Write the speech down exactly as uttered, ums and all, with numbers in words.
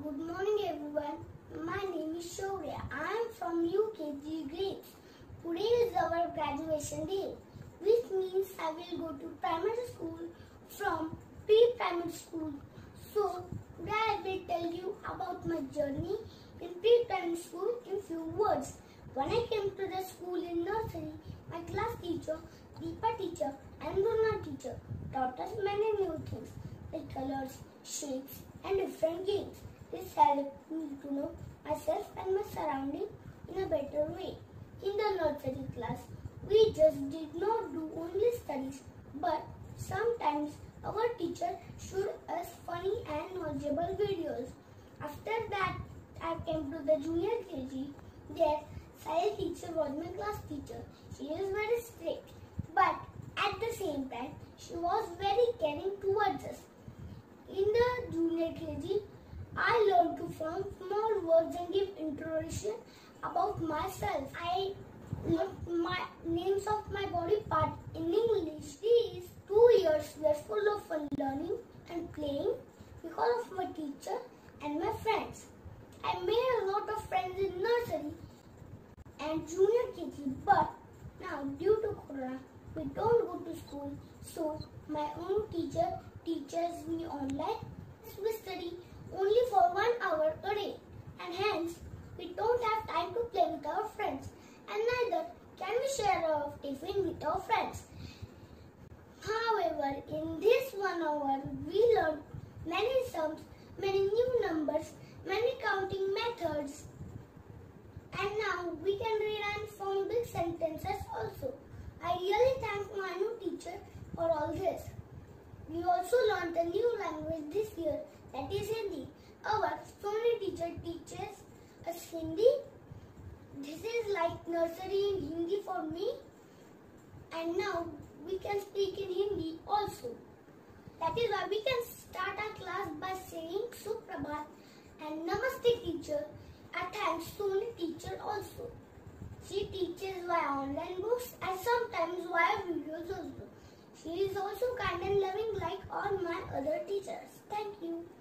Good morning everyone. My name is Shaurya. I am from U K G grades. Today is our graduation day, which means I will go to primary school from pre-primary school. So today I will tell you about my journey in pre-primary school in few words. When I came to the school in nursery, my class teacher, Deepa teacher and Bruna teacher taught us many new things like colors, shapes and different games. This helped me to know myself and my surroundings in a better way. In the nursery class, we just did not do only studies, but sometimes our teacher showed us funny and knowledgeable videos. After that, I came to the junior K G. There, Sahil teacher was my class teacher. She is very strict, but at the same time, she was very caring towards us. In the junior K G, I learned to form small words and give introduction about myself. I learned my names of my body part in English. These two years were full of fun learning and playing because of my teacher and my friends. I made a lot of friends in nursery and junior K G, but now due to Corona, we don't go to school, so my own teacher teaches me online. We study only for one hour a day, and hence we don't have time to play with our friends, and neither can we share our tiffin with our friends. However, in this one hour, we learn many sums, many new numbers, many counting methods, and now we can read and form big sentences also. I really thank my new teacher for all this. We also learned a new language this year, that is Hindi. Our Sony teacher teaches us Hindi. This is like nursery in Hindi for me, and now we can speak in Hindi also. That is why we can start our class by saying Suprabhat and Namaste teacher. I thank Sony teacher also. She teaches via online books and sometimes via videos also. She is also kind and loving like all my other teachers. Thank you.